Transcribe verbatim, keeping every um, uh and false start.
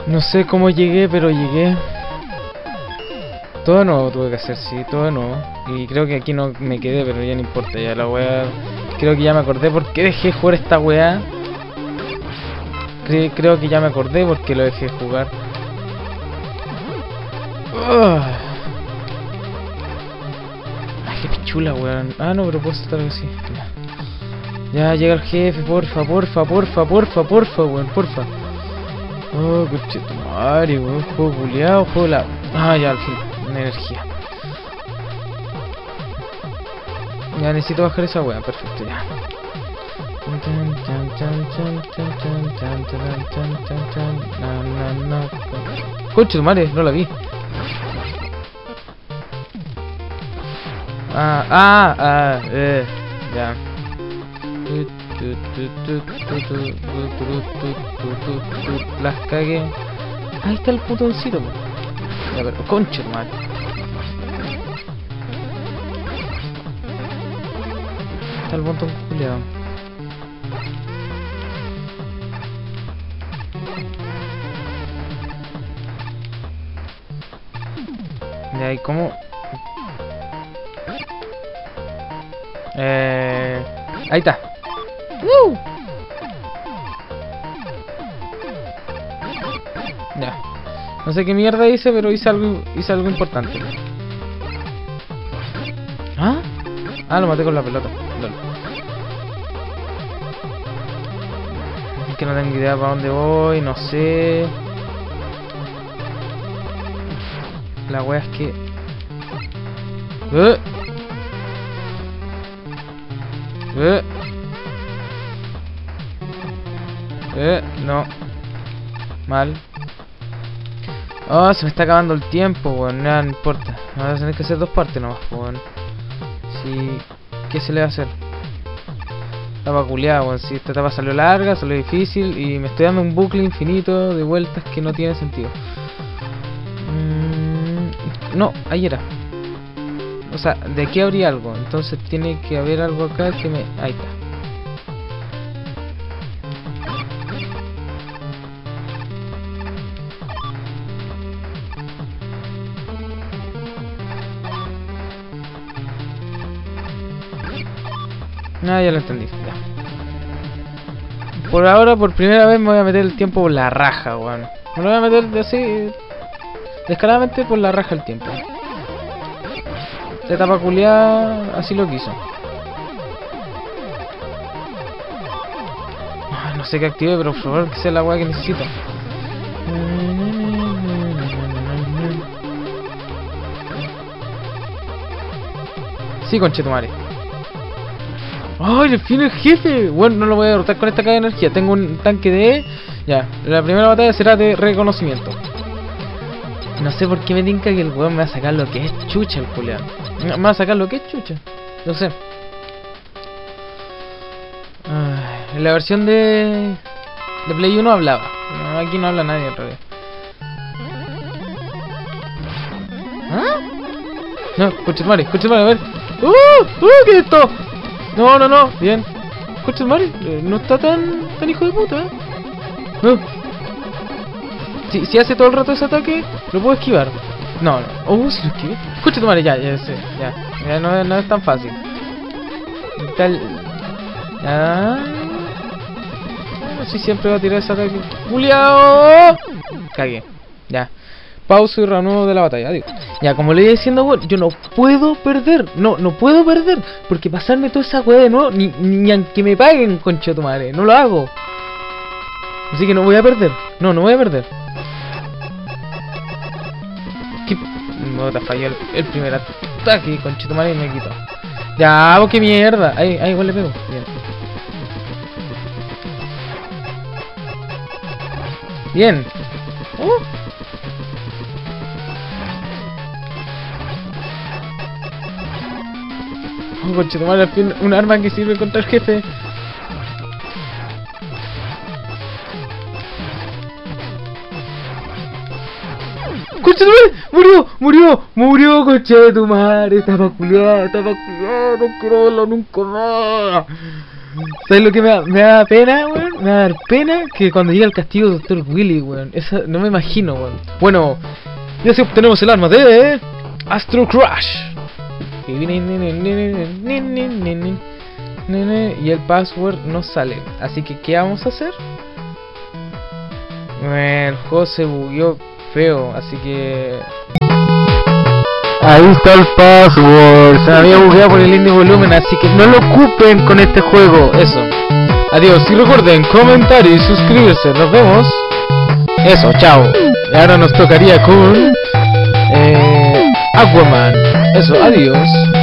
No sé cómo llegué, pero llegué. Todo de nuevo tuve que hacer, sí, todo de nuevo. Y creo que aquí no me quedé, pero ya no importa, ya la wea. Creo que ya me acordé por qué dejé jugar esta wea. Cre creo que ya me acordé por qué lo dejé jugar. Uh. Ay, qué pichula, weón. Ah, no, pero puedo estar así. Ya. Ya llega el jefe, porfa, porfa, porfa, porfa, porfa, weón, porfa. Oh, coche tu madre, weón. Juego culiado, juego la. Ah, ya al fin. Energía. Ya necesito bajar esa wea, perfecto, ya. Coche tu madre, no la vi. Ah, ah, ah, eh, ya. Las cagué. Ahí está el botoncito. Ya, pero concha, madre. Está el botón culeado. Ya, ¿y cómo? Eh... Ahí está. ¡Woo! Ya. No sé qué mierda hice, pero hice algo, hice algo importante. ¿Ah? Ah, lo maté con la pelota. Lol. Es que no tengo idea para dónde voy, no sé. La wea es que... ¿Eh? ¿Eh? Eh, no. Mal. Oh, se me está acabando el tiempo, weón. Nada, no importa. Vamos a tener que hacer dos partes nomás, weón. Si... ¿Qué se le va a hacer? Estaba culiado, weón. Si esta etapa salió larga, salió difícil y me estoy dando un bucle infinito de vueltas que no tiene sentido. Mm, no, ahí era. O sea, de aquí habría algo. Entonces tiene que haber algo acá que me... Ahí está. Ah, ya lo entendí, ya. Por ahora, por primera vez me voy a meter el tiempo por la raja, weón. Me lo voy a meter de así... descaradamente por la raja el tiempo. Esta etapa culiada así lo quiso. Ay, no sé qué active, pero por favor que sea la weá que necesito. Sí, conchetumare. ¡Ay, al fin el jefe! Bueno, no lo voy a derrotar con esta caja de energía. Tengo un tanque de... Ya, la primera batalla será de reconocimiento. No sé por qué me tinca que el weón me va a sacar lo que es chucha el culiado. Me va a sacar lo que es chucha. No sé. Ay, en la versión de... de Play uno hablaba. No, aquí no habla nadie en realidad. ¿Ah? No, escucha madre, escucha madre, a ver. ¡Uh! ¡Uh! ¿Qué es esto? No, no, no, bien. Escucha madre, eh, no está tan... tan hijo de puta, ¿eh? No. Si, si hace todo el rato ese ataque, lo puedo esquivar. No, no. Oh, si lo esquivé. Escucha tu madre, ya, ya sé. Ya, ya no, no es tan fácil. Tal. Ya. Si siempre va a tirar ese ataque. ¡Juliao! Cagué. Ya. Pausa y reanudo de la batalla. Adiós. Ya, como le iba diciendo, bueno, yo no puedo perder. No, no puedo perder. Porque pasarme toda esa weá de nuevo, ni, ni aunque me paguen, concha tu madre. No lo hago. Así que no voy a perder. No, no voy a perder. ¿Qué? No, te falló el, el primer ataque, concha tu madre, y me quitó. Ya, vos qué mierda. Ahí, ahí igual le pego. Bien. Bien. Uh. Oh, concha tu madre, al fin un arma que sirve contra el jefe. ¡Concha tu madre! ¡Murió! ¡Murió! ¡Murió, concha de tu madre! Estaba culiado, estaba culiado, no quiero verlo nunca más. ¿Sabes lo que me da, me da pena, weón? me va a dar pena que cuando llegue al castillo del doctor Willy, weón. Esa, no me imagino, weón. Bueno, ya si obtenemos el arma de Astro Crush. Y el password no sale. Así que, ¿qué vamos a hacer? El juego se bugueó feo, así que... Ahí está el password. Se me había bugueado por el indie volumen, así que no lo ocupen con este juego. Eso. Adiós. Y recuerden comentar y suscribirse. Nos vemos. Eso, chao. Y ahora nos tocaría con... Eh, Aquaman. Eso, adiós.